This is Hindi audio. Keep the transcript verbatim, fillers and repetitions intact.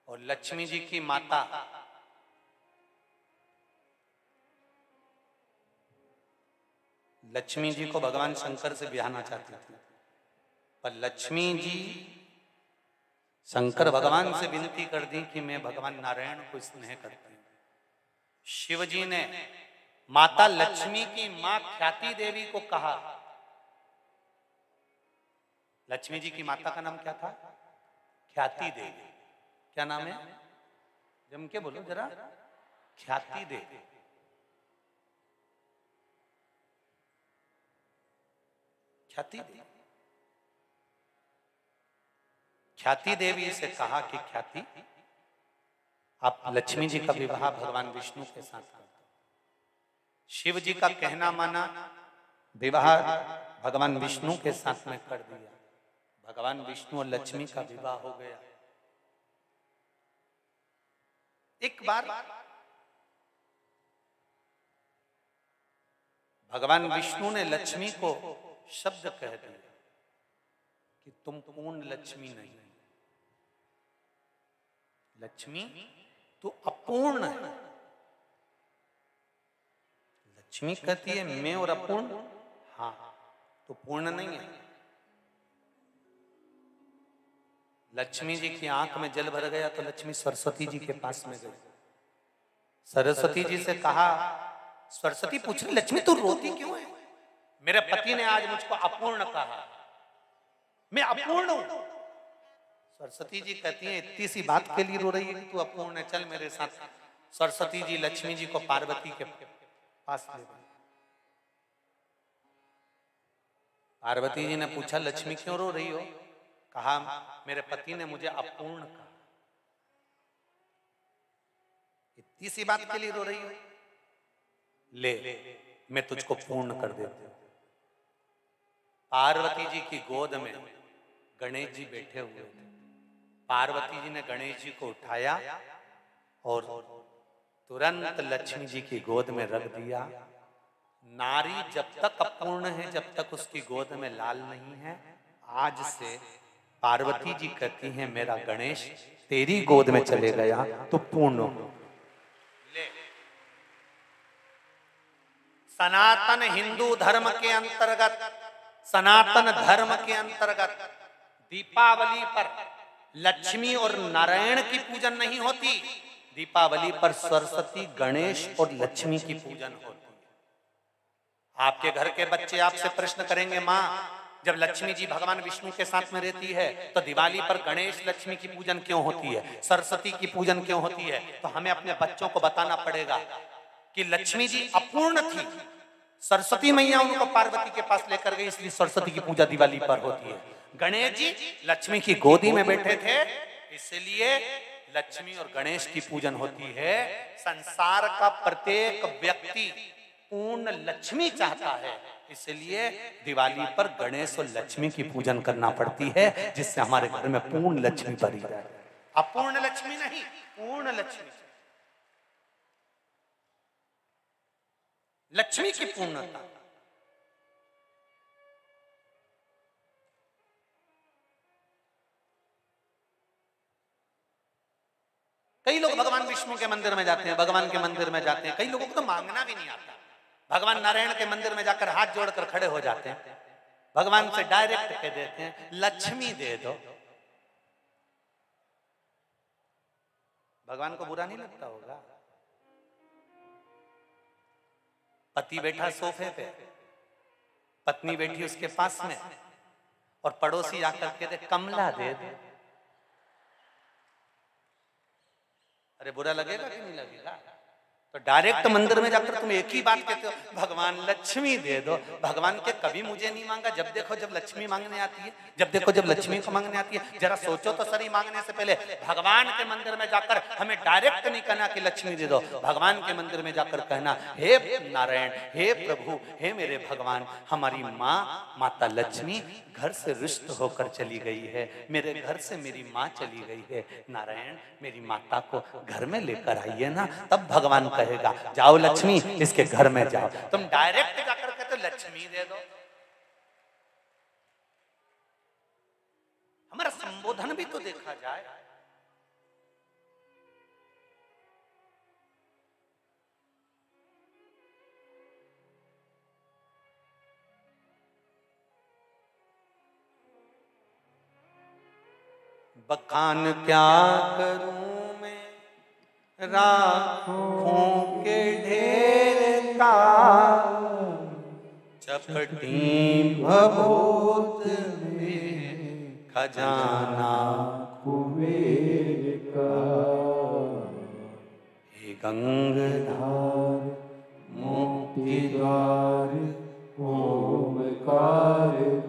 और लक्ष्मी जी की माता लक्ष्मी जी को भगवान शंकर से ब्याहना चाहती थी, पर लक्ष्मी जी शंकर भगवान से विनती कर दी कि मैं भगवान नारायण को स्नेह करती हूँ। शिव जी ने माता लक्ष्मी की मां ख्याति देवी को कहा, लक्ष्मी जी की माता का नाम क्या था? ख्याति देवी। क्या नाम है? जम के बोलो जरा। ख्याति देवी। ख्याति देवी ख्याति देवी से कहा कि ख्याति, आप लक्ष्मी जी का विवाह भगवान विष्णु के साथ कर दो। शिव जी का कहना माना, विवाह भगवान विष्णु के साथ में कर दिया। भगवान विष्णु और लक्ष्मी का विवाह हो गया। एक बार भगवान विष्णु ने लक्ष्मी को शब्द कह दिया कि तुम पूर्ण लक्ष्मी नहीं, लक्ष्मी तू अपूर्ण है। लक्ष्मी कहती है मैं और अपूर्ण, हाँ तो पूर्ण नहीं है। लक्ष्मी जी की आंख में जल भर गया तो लक्ष्मी सरस्वती जी के पास में गई। सरस्वती जी से कहा, सरस्वती पूछ रही लक्ष्मी तू रोती क्यों है? मेरे पति ने आज मुझको अपूर्ण कहा, मैं अपूर्ण हूं। सरस्वती जी कहती है इतनी सी बात के लिए रो रही है कि तू अपूर्ण है, चल मेरे साथ। सरस्वती जी लक्ष्मी जी को पार्वती के पास ले गई। पार्वती जी ने पूछा लक्ष्मी क्यों रो रही हो? कहा मेरे पति ने मुझे अपूर्ण कहा। इतनी सी बात के लिए रो रही हो? ले मैं तुझको पूर्ण कर देती हूं। पार्वती जी की गोद में गणेश जी बैठे हुए थे। पार्वती जी ने गणेश जी को उठाया और तुरंत लक्ष्मी जी की गोद में रख दिया। नारी जब तक अपूर्ण है, जब तक उसकी गोद में लाल नहीं है, आज से पार्वती जी कहती हैं मेरा गणेश तेरी गोद में चले गया तो पूर्ण हो। सनातन हिंदू धर्म के अंतर्गत, सनातन धर्म के अंतर्गत दीपावली पर लक्ष्मी और नारायण की पूजन नहीं होती, दीपावली पर सरस्वती, गणेश और लक्ष्मी की पूजन होती है। आपके घर के बच्चे आपसे प्रश्न करेंगे, माँ जब लक्ष्मी जी भगवान विष्णु के साथ में रहती है तो दिवाली पर गणेश लक्ष्मी की पूजन क्यों होती है, सरस्वती की पूजन क्यों होती है? तो हमें अपने बच्चों को बताना पड़ेगा कि लक्ष्मी जी अपूर्ण थी, सरस्वती मैया उनको पार्वती के पास लेकर गई, इसलिए सरस्वती की पूजा दिवाली पर होती है। गणेश जी लक्ष्मी की गोदी में बैठे थे, इसलिए लक्ष्मी और गणेश की पूजन होती है। संसार का प्रत्येक व्यक्ति पूर्ण लक्ष्मी चाहता है, इसलिए दिवाली पर गणेश और लक्ष्मी की पूजन करना पड़ती है, जिससे हमारे घर में पूर्ण लक्ष्मी भरी जाए। अपूर्ण लक्ष्मी नहीं, पूर्ण लक्ष्मी। लक्ष्मी की पूर्णता। कई लोग भगवान विष्णु के मंदिर में जाते हैं, भगवान के मंदिर में जाते हैं, कई लोगों को तो मांगना भी नहीं आता। भगवान नारायण के मंदिर में जाकर हाथ जोड़कर खड़े हो जाते हैं, भगवान से डायरेक्ट कह देते हैं लक्ष्मी दे दो। भगवान को बुरा नहीं लगता होगा? पति बैठा सोफे पे, पत्नी बैठी उसके पास में, और पड़ोसी आकर कहते कमला दे दे। अरे बुरा लगेगा कि नहीं लगेगा? तो डायरेक्ट मंदिर में जाकर तुम एक ही बात कहते हो, भगवान लक्ष्मी दे दो। भगवान के कभी मुझे नहीं मांगा, जब देखो जब लक्ष्मी मांगने आती है, जब देखो जब लक्ष्मी को मांगने आती है। जरा सोचो तो सही, मांगने से पहले भगवान के मंदिर में जाकर हमें डायरेक्ट नहीं कहना कि लक्ष्मी दे दो। भगवान के मंदिर में जाकर कहना हे नारायण, हे प्रभु, हे मेरे भगवान, हमारी माँ माता लक्ष्मी घर से रुष्ट होकर चली गई है, मेरे घर से मेरी माँ चली गई है, नारायण मेरी माता को घर में लेकर आइए ना। तब भगवान कहेगा जाओ लक्ष्मी इसके घर में जाओ। तुम डायरेक्ट जाकर कहते लक्ष्मी दे दो। हमारा संबोधन भी तो देखा जाए। बखान क्या करूं मैं राखों के ढेर का, चपटी भभूत में खजाना कुबेर का। हे गंगाधार मोती द्वार ओमकार